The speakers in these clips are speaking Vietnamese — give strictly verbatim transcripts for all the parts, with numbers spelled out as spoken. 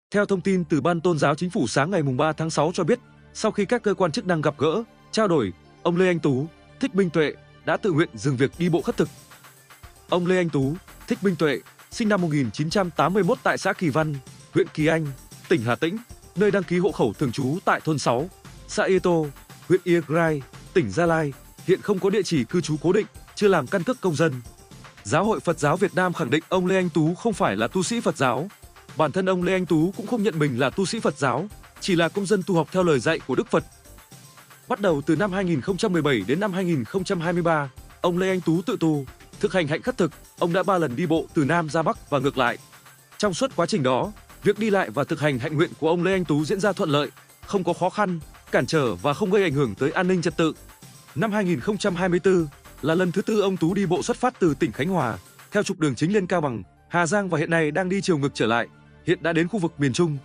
Theo thông tin từ Ban Tôn giáo Chính phủ sáng ngày ba tháng sáu cho biết, sau khi các cơ quan chức năng gặp gỡ, trao đổi, ông Lê Anh Tú, Thích Minh Tuệ đã tự nguyện dừng việc đi bộ khất thực. Ông Lê Anh Tú, Thích Minh Tuệ, sinh năm một nghìn chín trăm tám mươi mốt tại xã Kỳ Văn, huyện Kỳ Anh, tỉnh Hà Tĩnh, nơi đăng ký hộ khẩu thường trú tại thôn sáu, xã Ea Tô, huyện Iagrai, tỉnh Gia Lai, hiện không có địa chỉ cư trú cố định, chưa làm căn cước công dân. Giáo hội Phật giáo Việt Nam khẳng định ông Lê Anh Tú không phải là tu sĩ Phật giáo. Bản thân ông Lê Anh Tú cũng không nhận mình là tu sĩ Phật giáo, chỉ là công dân tu học theo lời dạy của Đức Phật. Bắt đầu từ năm hai nghìn không trăm mười bảy đến năm hai nghìn không trăm hai mươi ba, ông Lê Anh Tú tự tu, thực hành hạnh khất thực, ông đã ba lần đi bộ từ Nam ra Bắc và ngược lại. Trong suốt quá trình đó, việc đi lại và thực hành hạnh nguyện của ông Lê Anh Tú diễn ra thuận lợi, không có khó khăn, cản trở và không gây ảnh hưởng tới an ninh trật tự. Năm hai nghìn không trăm hai mươi tư là lần thứ tư ông Tú đi bộ xuất phát từ tỉnh Khánh Hòa, theo trục đường chính lên Cao Bằng, Hà Giang và hiện nay đang đi chiều ngược trở lại, hiện đã đến khu vực miền Trung.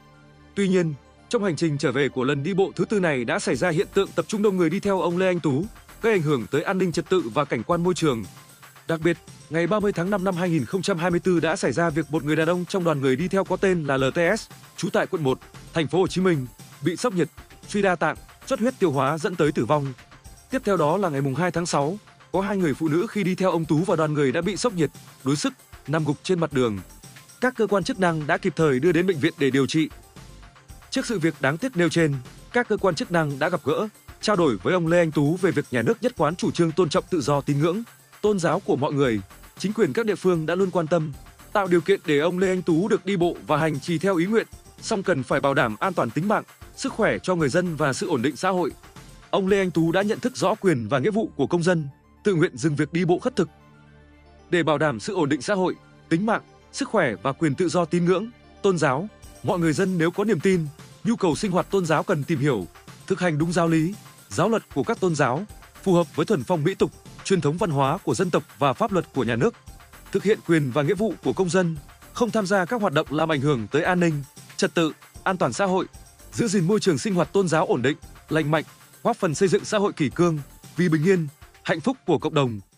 Tuy nhiên, trong hành trình trở về của lần đi bộ thứ tư này đã xảy ra hiện tượng tập trung đông người đi theo ông Lê Anh Tú, gây ảnh hưởng tới an ninh trật tự và cảnh quan môi trường. Đặc biệt, ngày ba mươi tháng năm năm hai nghìn không trăm hai mươi tư đã xảy ra việc một người đàn ông trong đoàn người đi theo có tên là lờ tê ét, trú tại quận một, thành phố Hồ Chí Minh, bị sốc nhiệt, suy đa tạng, xuất huyết tiêu hóa dẫn tới tử vong. Tiếp theo đó là ngày hai tháng sáu, có hai người phụ nữ khi đi theo ông Tú và đoàn người đã bị sốc nhiệt, đuối sức, nằm gục trên mặt đường. Các cơ quan chức năng đã kịp thời đưa đến bệnh viện để điều trị. Trước sự việc đáng tiếc nêu trên, các cơ quan chức năng đã gặp gỡ, trao đổi với ông Lê Anh Tú về việc nhà nước nhất quán chủ trương tôn trọng tự do tín ngưỡng, tôn giáo của mọi người. Chính quyền các địa phương đã luôn quan tâm, tạo điều kiện để ông Lê Anh Tú được đi bộ và hành trì theo ý nguyện, song cần phải bảo đảm an toàn tính mạng, sức khỏe cho người dân và sự ổn định xã hội. Ông Lê Anh Tú đã nhận thức rõ quyền và nghĩa vụ của công dân, tự nguyện dừng việc đi bộ khất thực. Để bảo đảm sự ổn định xã hội, tính mạng, sức khỏe và quyền tự do tín ngưỡng, tôn giáo, mọi người dân nếu có niềm tin, nhu cầu sinh hoạt tôn giáo cần tìm hiểu, thực hành đúng giáo lý, giáo luật của các tôn giáo, phù hợp với thuần phong mỹ tục, truyền thống văn hóa của dân tộc và pháp luật của nhà nước. Thực hiện quyền và nghĩa vụ của công dân, không tham gia các hoạt động làm ảnh hưởng tới an ninh, trật tự, an toàn xã hội, giữ gìn môi trường sinh hoạt tôn giáo ổn định, lành mạnh, góp phần xây dựng xã hội kỷ cương, vì bình yên, hạnh phúc của cộng đồng.